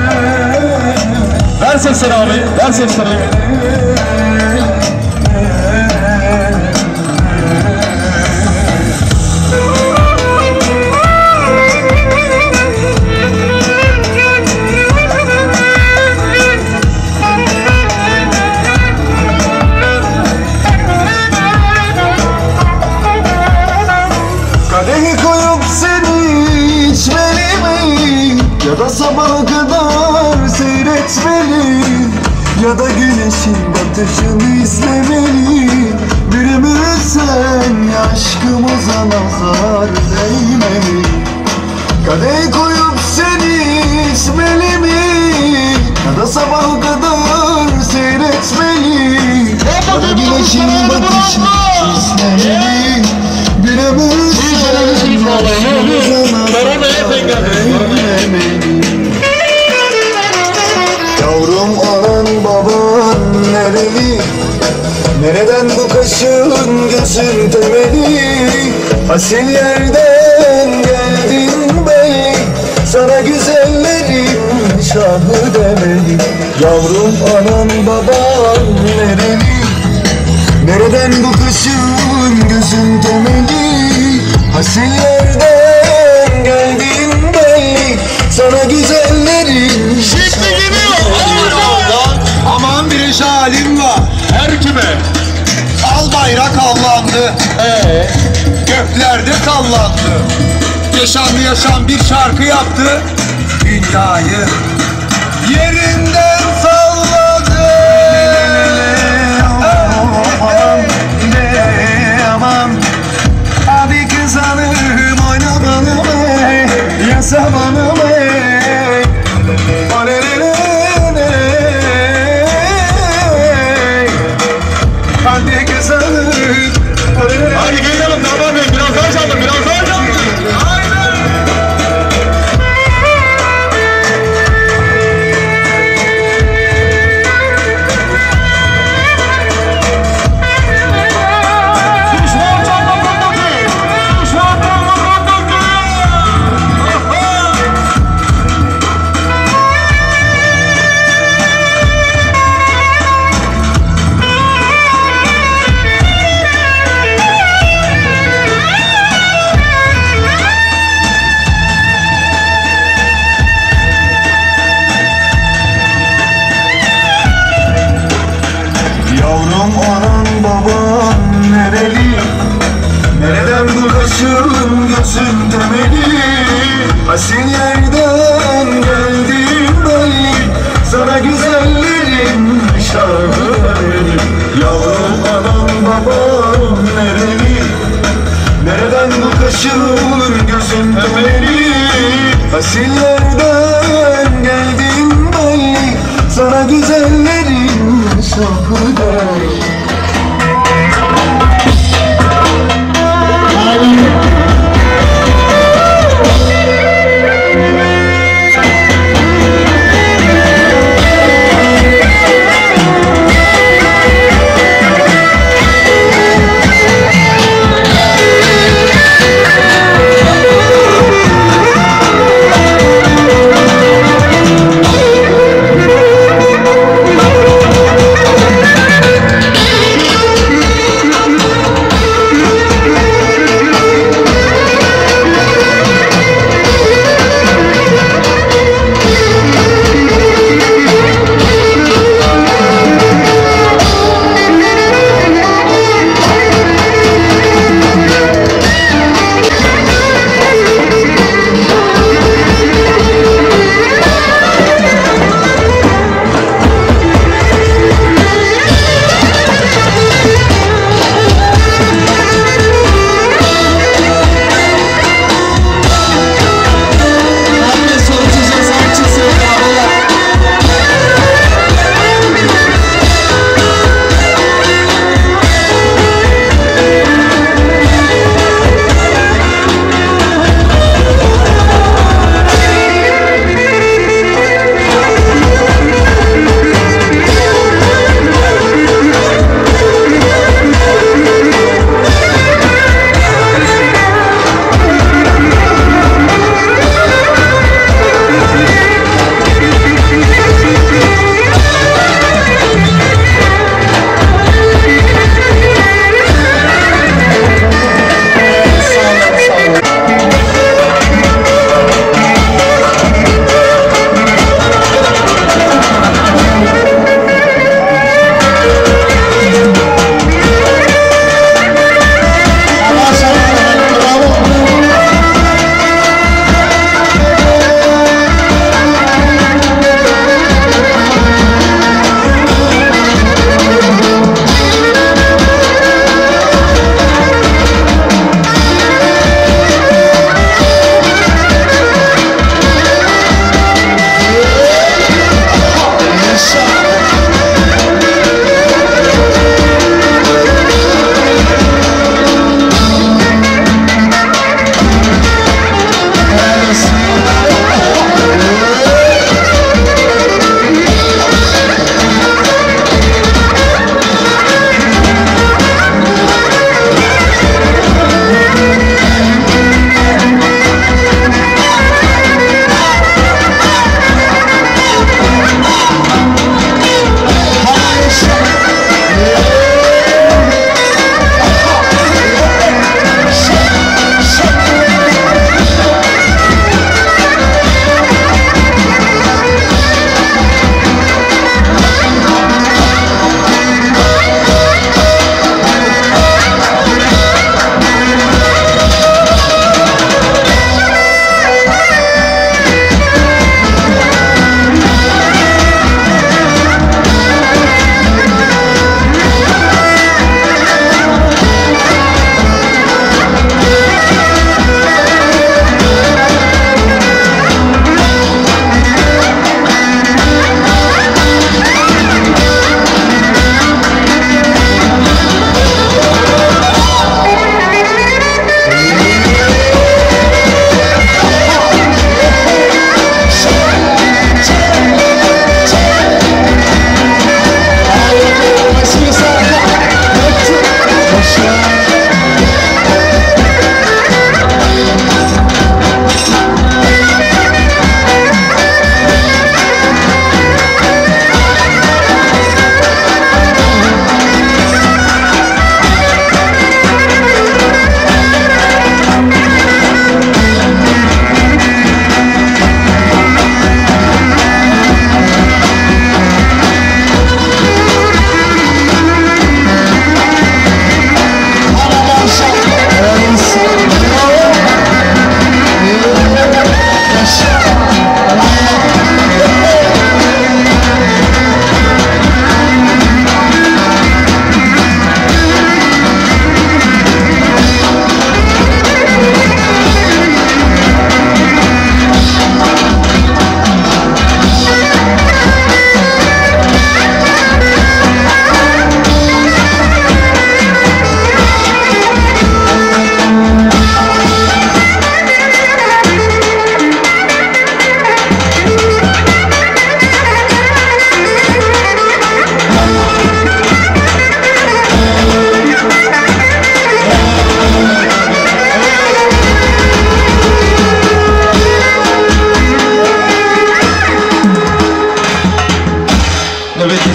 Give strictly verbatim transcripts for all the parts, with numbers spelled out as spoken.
Ver sesleri abi, ver sesleri. Kadehi koyup seni içmeli mi? Ya da sabaha kadar seyretmeli, ya da güneşin batışını izlemeli. Bir ömür sen aşkımıza nazar değmeli. Kadehi koyup seni içmeli mi? Ya da sabaha kadar seyretmeli, ya da güneşin batışını izlemeli. Bir ömür sen aşkımıza nazar değmeli. Yavrum anan baban nereli? Nereden bu kaşın gözün temeli? Asil yerden geldin belli, sana güzellerin şahı demeli. Yavrum anan baban nereli? Nereden bu kaşın gözün temeli? Asil yerden geldin belli, sana güzellerin Şimdi geliyor. Aman bir halim var. Her kime? Al bayrak allandı. Ee, Göklerde sallandı. Yaşandı yaşam bir şarkı yaptı. Dünyayı yerinden salladı. Aman ne aman, abi kız hanım oynamalı mı? Yasamanı mı? Hadi kız hanım. hadi gelelim Damat Bey, biraz daha çaldım, biraz daha çaldım. Düşman çalmakındaki, düşman çalmakındaki. Yavrum anan baban nereli? Nereden bu kaşın gözün temeli? Asil yerden geldim belli, sana güzellerin şahı demeli. Yavrum anan baban nereli? Nereden bu kaşın gözün temeli? Asil yerden geldim belli, sana güzellerin şahı demeli.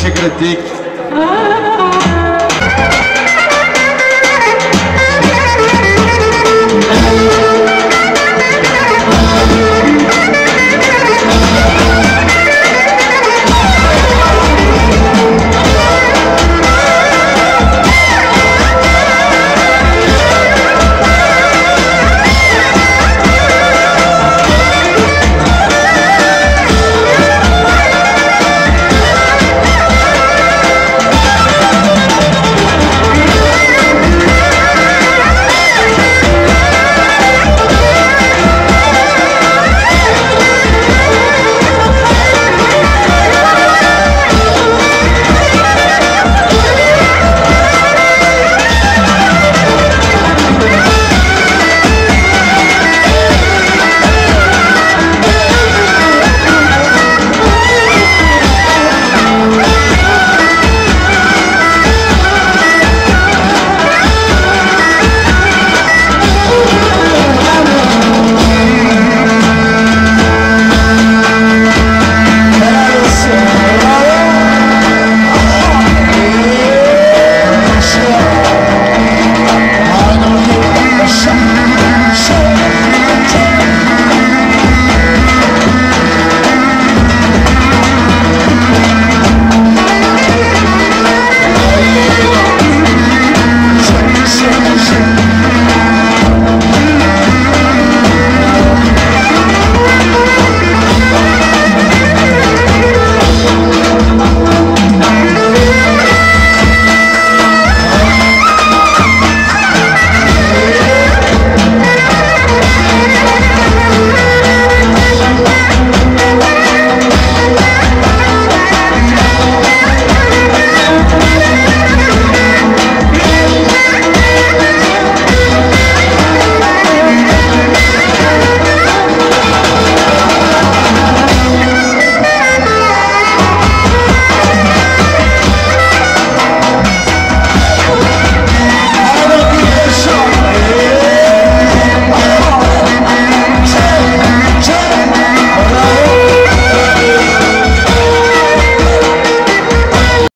teşekkür ettik.